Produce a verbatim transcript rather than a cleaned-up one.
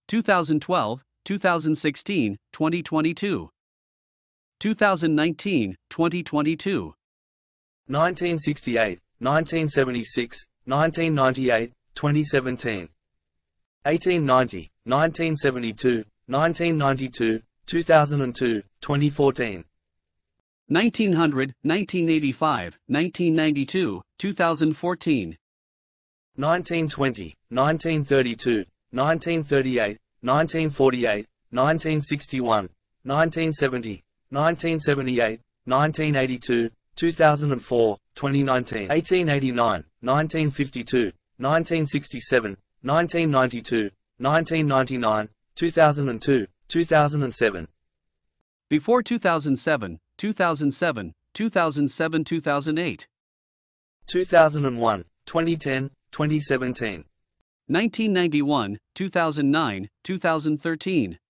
two thousand twelve, two thousand sixteen, twenty twenty-two. two thousand nineteen, twenty twenty-two. nineteen sixty-eight, nineteen seventy-six, nineteen ninety-eight, twenty seventeen. eighteen ninety, nineteen seventy-two, nineteen ninety-two, two thousand two, twenty fourteen. nineteen hundred, nineteen eighty-five, nineteen ninety-two, two thousand fourteen. nineteen twenty, nineteen thirty-two, nineteen thirty-eight, nineteen forty-eight, nineteen sixty-one, nineteen seventy, nineteen seventy-eight, nineteen eighty-two, two thousand four, twenty nineteen. eighteen eighty-nine, nineteen fifty-two, nineteen sixty-seven, nineteen ninety-two, nineteen ninety-nine, two thousand two, two thousand seven. Before two thousand seven, two thousand seven, two thousand seven, two thousand eight. two thousand one, twenty ten, twenty seventeen. nineteen ninety-one, two thousand nine, two thousand thirteen.